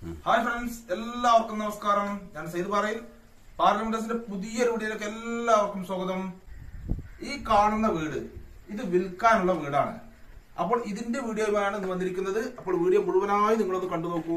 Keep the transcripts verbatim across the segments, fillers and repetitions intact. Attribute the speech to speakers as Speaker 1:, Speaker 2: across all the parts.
Speaker 1: Hi friends, എല്ലാവർക്കും നമസ്കാരം. ഞാൻ സയ്യിദ് പറയിൽ പാർലമെന്റസിന്റെ പുതിയൊരു വീഡിയോയിലേക്ക് എല്ലാവർക്കും സ്വാഗതം. ഈ കാണുന്ന വീട് ഇത് വിൽക്കാനുള്ള വീടാണ്. അപ്പോൾ ഇതിന്റെ വീഡിയോയുമാണ് ഇന്ന് വന്നിരിക്കുന്നത്. അപ്പോൾ വീഡിയോ മുഴുവനായി നിങ്ങളൊന്ന് കണ്ടു നോക്കൂ.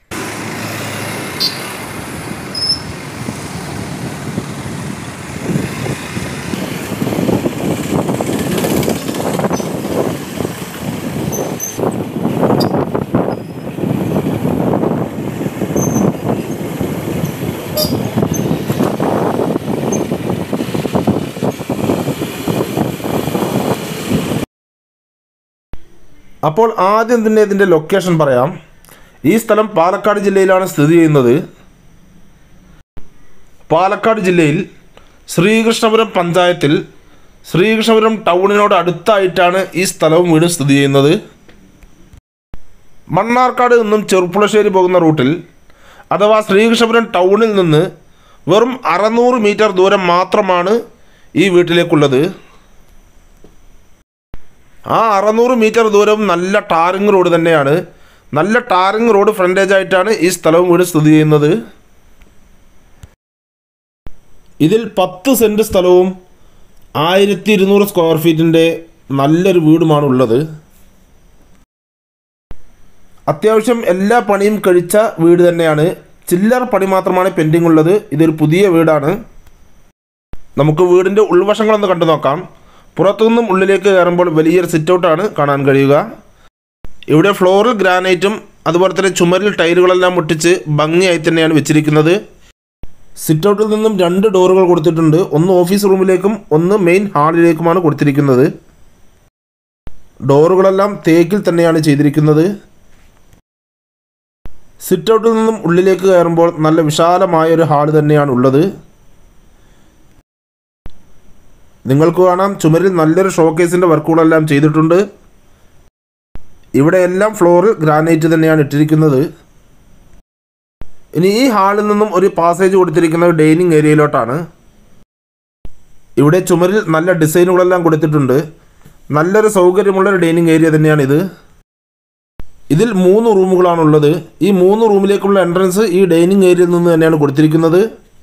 Speaker 1: അപ്പോൾ ആദ്യം തന്നെ ഇതിൻ്റെ ലൊക്കേഷൻ പറയാം. ഈ സ്ഥലം പാലക്കാട് ജില്ലയിലാണ് സ്ഥിതി ചെയ്യുന്നത്. പാലക്കാട് ജില്ലയിൽ ശ്രീകൃഷ്ണപുരം പഞ്ചായത്തിൽ ശ്രീകൃഷ്ണപുരം ടൗണിനോട് അടുത്തായിട്ടാണ് ഈ സ്ഥലവും വീടും സ്ഥിതി ചെയ്യുന്നത്. മണ്ണാർക്കാട് നിന്നും ചെറുപ്പുളശ്ശേരി പോകുന്ന റൂട്ടിൽ അഥവാ ശ്രീകൃഷ്ണപുരം ടൗണിൽ നിന്ന് വെറും അറുന്നൂറ് മീറ്റർ ദൂരം മാത്രമാണ് ഈ വീട്ടിലേക്കുള്ളത്. ആ അറുന്നൂറ് മീറ്റർ ദൂരം നല്ല ടാറിങ് റോഡ് തന്നെയാണ്. നല്ല ടാറിങ് റോഡ് ഫ്രണ്ടേജ് ആയിട്ടാണ് ഈ സ്ഥലവും വീട് സ്ഥിതി ചെയ്യുന്നത്. ഇതിൽ പത്ത് സെൻറ്റ് സ്ഥലവും ആയിരത്തി ഇരുന്നൂറ് സ്ക്വയർ ഫീറ്റിൻ്റെ നല്ലൊരു വീടുമാണ് ഉള്ളത്. അത്യാവശ്യം എല്ലാ പണിയും കഴിച്ച വീട് തന്നെയാണ്. ചില്ലറ പണി മാത്രമാണ് പെൻഡിങ് ഉള്ളത്. ഇതൊരു പുതിയ വീടാണ്. നമുക്ക് വീടിൻ്റെ ഉൾവശങ്ങളൊന്ന് കണ്ടു നോക്കാം. പുറത്തുനിന്നും ഉള്ളിലേക്ക് കയറുമ്പോൾ വലിയൊരു സിറ്റ് ഔട്ടാണ് കാണാൻ കഴിയുക. ഇവിടെ ഫ്ലോറിൽ ഗ്രാനൈറ്റും അതുപോലെ തന്നെ ചുമരിൽ ടൈലുകളെല്ലാം ഒട്ടിച്ച് ഭംഗിയായി തന്നെയാണ് വെച്ചിരിക്കുന്നത്. സിറ്റ് ഔട്ടിൽ നിന്നും രണ്ട് ഡോറുകൾ കൊടുത്തിട്ടുണ്ട്. ഒന്ന് ഓഫീസ് റൂമിലേക്കും ഒന്ന് മെയിൻ ഹാളിലേക്കുമാണ് കൊടുത്തിരിക്കുന്നത്. ഡോറുകളെല്ലാം തേക്കിൽ തന്നെയാണ് ചെയ്തിരിക്കുന്നത്. സിറ്റ് ഔട്ടിൽ നിന്നും ഉള്ളിലേക്ക് കയറുമ്പോൾ നല്ല വിശാലമായൊരു ഹാൾ തന്നെയാണ് ഉള്ളത്. നിങ്ങൾക്ക് കാണാം, ചുമരിൽ നല്ലൊരു ഷോക്കേസിൻ്റെ വർക്കുകളെല്ലാം ചെയ്തിട്ടുണ്ട്. ഇവിടെ എല്ലാം ഫ്ലോറിൽ ഗ്രാനൈറ്റ് തന്നെയാണ് ഇട്ടിരിക്കുന്നത്. ഇനി ഈ ഹാളിൽ നിന്നും ഒരു പാസേജ് കൊടുത്തിരിക്കുന്നത് ഡൈനിങ് ഏരിയയിലോട്ടാണ്. ഇവിടെ ചുമരിൽ നല്ല ഡിസൈനുകളെല്ലാം കൊടുത്തിട്ടുണ്ട്. നല്ലൊരു സൗകര്യമുള്ളൊരു ഡൈനിങ് ഏരിയ തന്നെയാണിത്. ഇതിൽ മൂന്ന് റൂമുകളാണുള്ളത്. ഈ മൂന്ന് റൂമിലേക്കുള്ള എൻട്രൻസ് ഈ ഡൈനിങ് ഏരിയയിൽ നിന്ന് തന്നെയാണ് കൊടുത്തിരിക്കുന്നത്.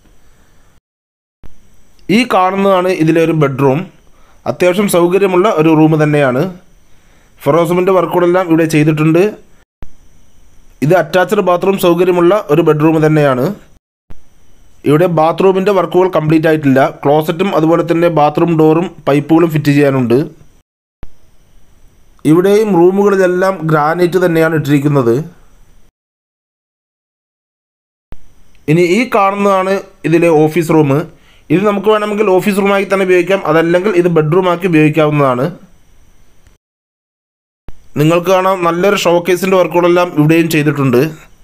Speaker 1: ഈ കാണുന്നതാണ് ഇതിലെ ഒരു ബെഡ്റൂം. അത്യാവശ്യം സൗകര്യമുള്ള ഒരു റൂം തന്നെയാണ്. ഫെറോസമിൻ്റെ വർക്കുകളെല്ലാം ഇവിടെ ചെയ്തിട്ടുണ്ട്. ഇത് അറ്റാച്ച്ഡ് ബാത്റൂം സൗകര്യമുള്ള ഒരു ബെഡ്റൂം തന്നെയാണ്. ഇവിടെ ബാത്റൂമിൻ്റെ വർക്കുകൾ കംപ്ലീറ്റ് ആയിട്ടില്ല. ക്ലോസറ്റും അതുപോലെ തന്നെ ബാത്റൂം ഡോറും പൈപ്പുകളും ഫിറ്റ് ചെയ്യാനുണ്ട്. ഇവിടെയും റൂമുകളിലെല്ലാം ഗ്രാനൈറ്റ് തന്നെയാണ് ഇട്ടിരിക്കുന്നത്. ഇനി ഈ കാണുന്നതാണ് ഇതിലെ ഓഫീസ് റൂം. ഇത് നമുക്ക് വേണമെങ്കിൽ ഓഫീസ് റൂമായി തന്നെ ഉപയോഗിക്കാം, അതല്ലെങ്കിൽ ഇത് ബെഡ്റൂമാക്കി ഉപയോഗിക്കാവുന്നതാണ്. നിങ്ങൾക്ക് കാണാം, നല്ലൊരു ഷോക്കേസിൻ്റെ വർക്കുകളെല്ലാം ഇവിടെയും ചെയ്തിട്ടുണ്ട്.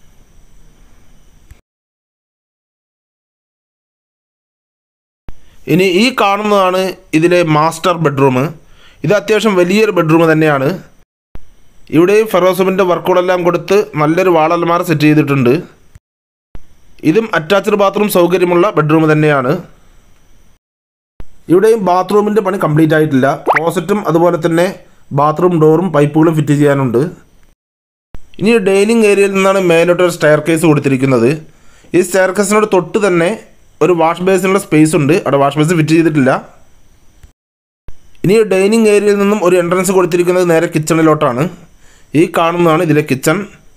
Speaker 1: ഇനി ഈ കാണുന്നതാണ് ഇതിലെ മാസ്റ്റർ ബെഡ്റൂം. ഇത് അത്യാവശ്യം വലിയൊരു ബെഡ്റൂം തന്നെയാണ്. ഇവിടെയും ഫെറോസമിൻ്റെ വർക്കുകളെല്ലാം കൊടുത്ത് നല്ലൊരു വാളൽമാർ സെറ്റ് ചെയ്തിട്ടുണ്ട്. ഇതും അറ്റാച്ച്ഡ് ബാത്റൂം സൗകര്യമുള്ള ബെഡ്റൂം തന്നെയാണ്. ഇവിടെയും ബാത്റൂമിൻ്റെ പണി കംപ്ലീറ്റ് ആയിട്ടില്ല. ക്ലോസറ്റും അതുപോലെ തന്നെ ബാത്റൂം ഡോറും പൈപ്പുകളും ഫിറ്റ് ചെയ്യാനുണ്ട്. ഇനി ഡൈനിങ് ഏരിയയിൽ നിന്നാണ് മേലോട്ടൊരു സ്റ്റെയർ കേസ് കൊടുത്തിരിക്കുന്നത്. ഈ സ്റ്റെയർ കേസിനോട് തൊട്ട് തന്നെ ഒരു വാഷ് ബേസിനുള്ള സ്പേസ് ഉണ്ട്. അവിടെ വാഷ് ബേസ് ഫിറ്റ് ചെയ്തിട്ടില്ല. ഇനി ഡൈനിങ് ഏരിയയിൽ നിന്നും ഒരു എൻട്രൻസ് കൊടുത്തിരിക്കുന്നത് നേരെ കിച്ചണിലോട്ടാണ്. ഈ കാണുന്നതാണ് ഇതിലെ കിച്ചൺ.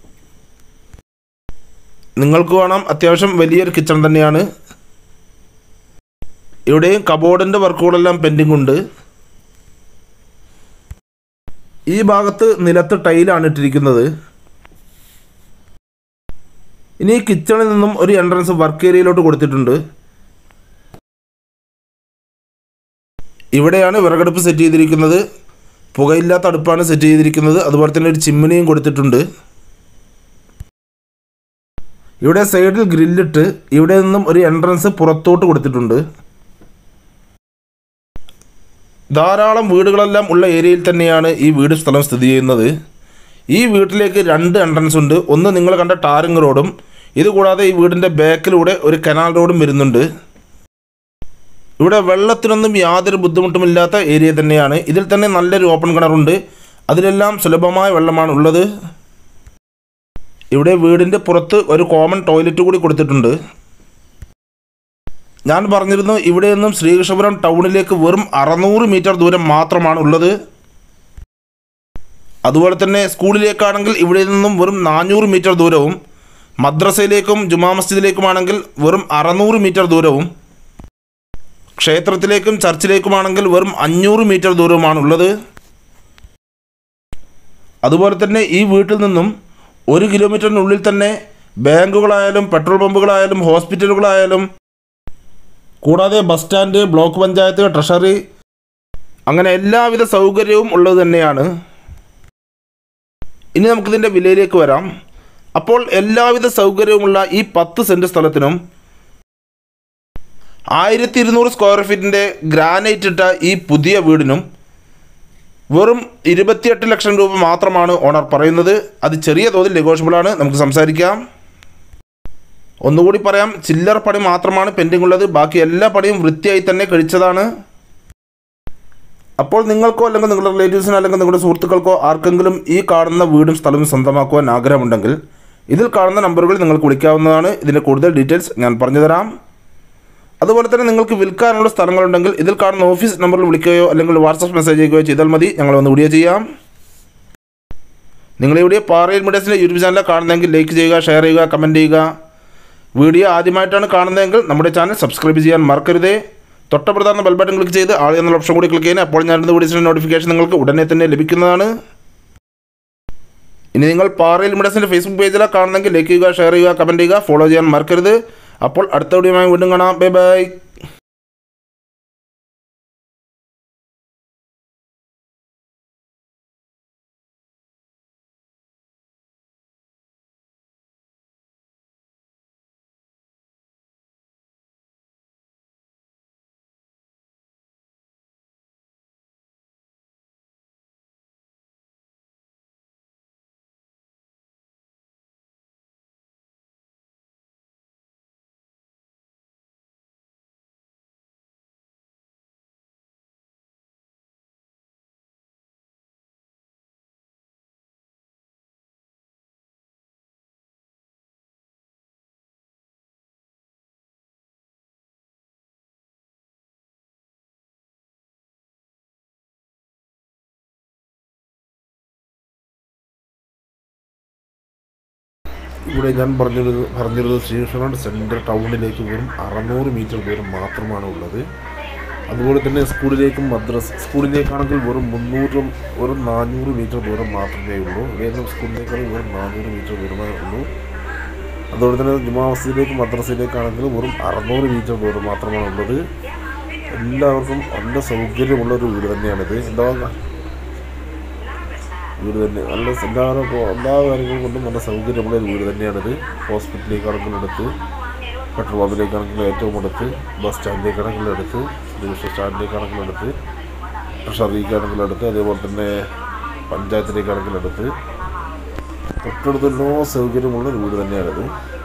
Speaker 1: നിങ്ങൾക്ക് കാണാം, അത്യാവശ്യം വലിയൊരു കിച്ചൺ തന്നെയാണ്. ഇവിടെയും കബോർഡിൻ്റെ വർക്കുകളെല്ലാം പെൻഡിങ് ഉണ്ട്. ഈ ഭാഗത്ത് നിലത്ത് ടൈലാണ് ഇട്ടിരിക്കുന്നത്. ഇനി കിച്ചണിൽ നിന്നും ഒരു എൻട്രൻസ് വർക്ക് ഏരിയയിലോട്ട് കൊടുത്തിട്ടുണ്ട്. ഇവിടെയാണ് വിറകടുപ്പ് സെറ്റ് ചെയ്തിരിക്കുന്നത്. പുകയില്ലാത്ത അടുപ്പാണ് സെറ്റ് ചെയ്തിരിക്കുന്നത്. അതുപോലെ തന്നെ ഒരു ചിമ്മിനിയും കൊടുത്തിട്ടുണ്ട്. ഇവിടെ സൈഡിൽ ഗ്രില്ലിട്ട് ഇവിടെ നിന്നും ഒരു എൻട്രൻസ് പുറത്തോട്ട് കൊടുത്തിട്ടുണ്ട്. ധാരാളം വീടുകളെല്ലാം ഉള്ള ഏരിയയിൽ തന്നെയാണ് ഈ വീട് സ്ഥലം സ്ഥിതി ചെയ്യുന്നത്. ഈ വീട്ടിലേക്ക് രണ്ട് എൻട്രൻസ് ഉണ്ട്. ഒന്ന് നിങ്ങൾ കണ്ട ടാറിങ് റോഡും, ഇതുകൂടാതെ ഈ വീടിൻ്റെ ബാക്കിലൂടെ ഒരു കനാൽ റോഡും വരുന്നുണ്ട്. ഇവിടെ വെള്ളത്തിനൊന്നും യാതൊരു ബുദ്ധിമുട്ടുമില്ലാത്ത ഏരിയ തന്നെയാണ്. ഇതിൽ തന്നെ നല്ലൊരു ഓപ്പൺ കിണറുണ്ട്. അതിലെല്ലാം സുലഭമായ വെള്ളമാണ് ഉള്ളത്. ഇവിടെ വീടിൻ്റെ പുറത്ത് ഒരു കോമൺ ടോയ്ലറ്റ് കൂടി കൊടുത്തിട്ടുണ്ട്. ഞാൻ പറഞ്ഞിരുന്നു ഇവിടെ നിന്നും ശ്രീകൃഷ്ണപുരം ടൗണിലേക്ക് വെറും അറുന്നൂറ് മീറ്റർ ദൂരം മാത്രമാണ് ഉള്ളത്. അതുപോലെ തന്നെ സ്കൂളിലേക്കാണെങ്കിൽ ഇവിടെ നിന്നും വെറും നാനൂറ് മീറ്റർ ദൂരവും, മദ്രസയിലേക്കും ജുമാ മസ്ജിദിലേക്കുമാണെങ്കിൽ വെറും അറുന്നൂറ് മീറ്റർ ദൂരവും, ക്ഷേത്രത്തിലേക്കും ചർച്ചിലേക്കുമാണെങ്കിൽ വെറും അഞ്ഞൂറ് മീറ്റർ ദൂരവുമാണുള്ളത്. അതുപോലെ തന്നെ ഈ വീട്ടിൽ നിന്നും ഒരു കിലോമീറ്ററിനുള്ളിൽ തന്നെ ബാങ്കുകളായാലും പെട്രോൾ പമ്പുകളായാലും ഹോസ്പിറ്റലുകളായാലും കൂടാതെ bus stand, block panchayat, treasury, അങ്ങനെ എല്ലാവിധ സൗകര്യവും ഉള്ളത് തന്നെയാണ്. ഇനി നമുക്കിതിൻ്റെ വിലയിലേക്ക് വരാം. അപ്പോൾ എല്ലാവിധ സൗകര്യവുമുള്ള ഈ പത്ത് സെൻറ്റ് സ്ഥലത്തിനും ആയിരത്തി ഇരുന്നൂറ് സ്ക്വയർ ഫീറ്റിൻ്റെ ഗ്രാനൈറ്റ് ഇട്ട ഈ പുതിയ വീടിനും വെറും ഇരുപത്തിയെട്ട് ലക്ഷം രൂപ മാത്രമാണ് ഓണർ പറയുന്നത്. അത് ചെറിയ തോതിൽ നെഗോഷ്യബിളാണ്, നമുക്ക് സംസാരിക്കാം. ഒന്നുകൂടി പറയാം, ചില്ലറ പണി മാത്രമാണ് പെൻഡിംഗ് ഉള്ളത്, ബാക്കി എല്ലാ പണിയും വൃത്തിയായി തന്നെ കഴിച്ചതാണ്. അപ്പോൾ നിങ്ങൾക്കോ അല്ലെങ്കിൽ നിങ്ങളുടെ റിലേറ്റീവ്സിനോ അല്ലെങ്കിൽ നിങ്ങളുടെ സുഹൃത്തുക്കൾക്കോ ആർക്കെങ്കിലും ഈ കാണുന്ന വീടും സ്ഥലവും സ്വന്തമാക്കുവാൻ ആഗ്രഹമുണ്ടെങ്കിൽ ഇതിൽ കാണുന്ന നമ്പറുകൾ നിങ്ങൾക്ക് വിളിക്കാവുന്നതാണ്. ഇതിൻ്റെ കൂടുതൽ ഡീറ്റെയിൽസ് ഞാൻ പറഞ്ഞുതരാം. അതുപോലെ തന്നെ നിങ്ങൾക്ക് വിൽക്കാനുള്ള സ്ഥലങ്ങളുണ്ടെങ്കിൽ ഇതിൽ കാണുന്ന ഓഫീസ് നമ്പറിൽ വിളിക്കുകയോ അല്ലെങ്കിൽ വാട്സപ്പ് മെസ്സേജ് ചെയ്യുകയോ ചെയ്താൽ മതി, ഞങ്ങൾ വന്ന് വീഡിയോ ചെയ്യാം. നിങ്ങളിവിടെ പാറയിൽ മീഡിയസിൻ്റെ യൂട്യൂബ് ചാനൽ കാണുന്നതെങ്കിൽ ലൈക്ക് ചെയ്യുക, ഷെയർ ചെയ്യുക, കമൻറ്റ് ചെയ്യുക. വീഡിയോ ആദ്യമായിട്ടാണ് കാണുന്നതെങ്കിൽ നമ്മുടെ ചാനൽ സബ്സ്ക്രൈബ് ചെയ്യാൻ മറക്കരുതേ. തൊട്ടപ്രധാന ബെൽ ബട്ടൺ ക്ലിക്ക് ചെയ്ത് ആൾ എന്നുള്ള ഓപ്ഷൻ കൂടി ക്ലിക്ക് ചെയ്യുന്നത്, അപ്പോൾ ഞാനിരുന്ന വീഡിയോസിൻ്റെ നോട്ടിഫിക്കേഷൻ നിങ്ങൾക്ക് ഉടനെ തന്നെ ലഭിക്കുന്നതാണ്. ഇനി നിങ്ങൾ പാറയിൽ മീഡിയസിൻ്റെ ഫേസ്ബുക്ക് പേജിലാണ് കാണുന്നെങ്കിൽ ലൈക്ക് ചെയ്യുക, ഷെയർ ചെയ്യുക, കമൻറ്റ് ചെയ്യുക, ഫോളോ ചെയ്യാൻ മറക്കരുത്. അപ്പോൾ അടുത്ത വീഡിയോയുമായി വീണ്ടും കാണാം. Bye bye. ഇവിടെ ഞാൻ പറഞ്ഞിരുന്നത് പറഞ്ഞിരുന്നത് ശ്രീകൃഷ്ണപുരം സെൻട്രൽ ടൗണിലേക്ക് വെറും അറുന്നൂറ് മീറ്റർ ദൂരം മാത്രമാണ് ഉള്ളത്. അതുപോലെ തന്നെ സ്കൂളിലേക്കും മദ്രസ സ്കൂളിലേക്കാണെങ്കിൽ വെറും മുന്നൂറും വെറും നാനൂറ് മീറ്റർ ദൂരം മാത്രമേ ഉള്ളൂ. ഇവിടെ സ്കൂളിലേക്കാണെങ്കിൽ വെറും നാനൂറ് മീറ്റർ ദൂരമേ ഉള്ളൂ. അതുപോലെ തന്നെ ജുമാ മസ്ജിദിലേക്കും മദ്രസയിലേക്കാണെങ്കിൽ വെറും അറുന്നൂറ് മീറ്റർ ദൂരം മാത്രമാണ് ഉള്ളത്. എല്ലാവർക്കും നല്ല സൗകര്യമുള്ളൊരു വീട് തന്നെയാണിത്. എന്താ വീട് തന്നെ നല്ല എല്ലാവരും എല്ലാ കാര്യങ്ങളും കൊണ്ടും നല്ല സൗകര്യമുള്ള ഒരു വീട് തന്നെയാണിത്. ഹോസ്പിറ്റലിലേക്കാണെങ്കിലും അടുത്ത്, പെട്രോൾ പമ്പിലേക്കാണെങ്കിലും ഏറ്റവും അടുത്ത്, ബസ് സ്റ്റാൻഡിലേക്കാണെങ്കിലും അടുത്ത്, ഡിവിഷൻ സ്റ്റാൻഡിലേക്കാണെങ്കിലും അടുത്ത്, ട്രഷറിക്കാണെങ്കിലും അടുത്ത്, അതേപോലെ തന്നെ പഞ്ചായത്തിലേക്കാണെങ്കിലും അടുത്ത്, തൊട്ടടുത്ത് എല്ലാ സൗകര്യമുള്ള ഒരു വീട് തന്നെയാണിത്.